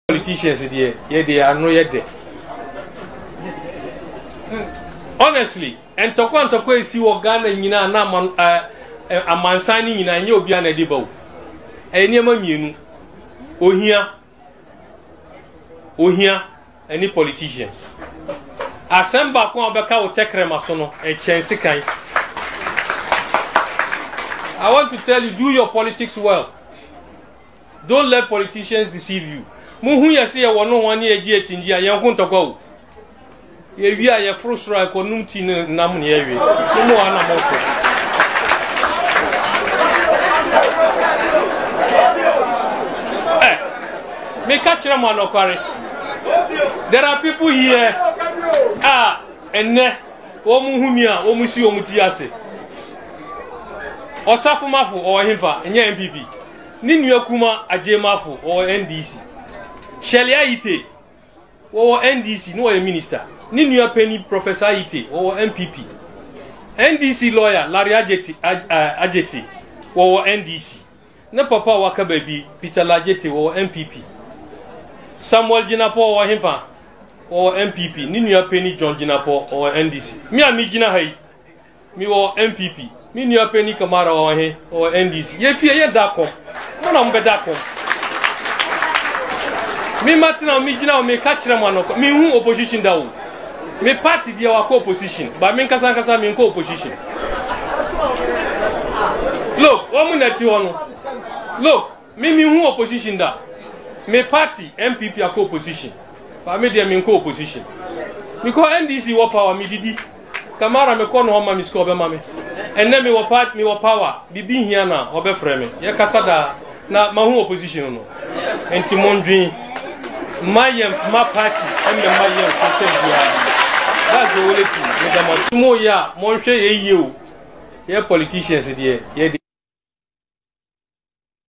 Politicians there, yeah, they are no yet there. Honestly, and Tokwa is you Ghana yina na amansani yina nye obi ana deba. Enyema mienu. Ohia any politicians. Asemba kwa obeka o tekrema so no e chense kan. I want to tell you, do your politics well. Don't let politicians deceive you. Muhu yesi ye wono wani eji echinji a yenko ntokwa o. Ye wi a ye frustra ko numti nam ne ye wi. Mu ana moto. Me catch them on Okare. There are people here. Omuhumia, Omusi Omutiase. Osafu Mafu or Himpa, and MPP. Ninu Kuma Ajemafu or NDC. Shelia Ite or NDC, no a minister. Ninu Penny Professor Ite or MPP. NDC lawyer Larry Ajeti or NDC. Ne Papa Wakababy Peter Lajeti or MPP. Samuel Jinapo or Himpa or MPP. Ninu Penny John Jinapo or NDC. Me and me Jina Hai. Me or MPP. Ninu Penny Kamara or he or NDC. Ye fear ye dako. No am bedako. Me Martina me Jina me catch them one. Me who opposition da. Me party dia wa opposition. But me kasa me ko opposition. Look, woman that you want. Look, me who opposition da. Me party MPP a co-opposition. But me dey me co-opposition. Because NDC wa power me didi. Kamara me kono homa me score be mame. And then me wa power. Bibi here na obe frame me. Ye kasa da na ma hu opposition no. Enti mondwin mayem ma party and me mayem content dia. That's the only thing. Me da mo ya mo hwe ye ye o. Ye politicians there. Ye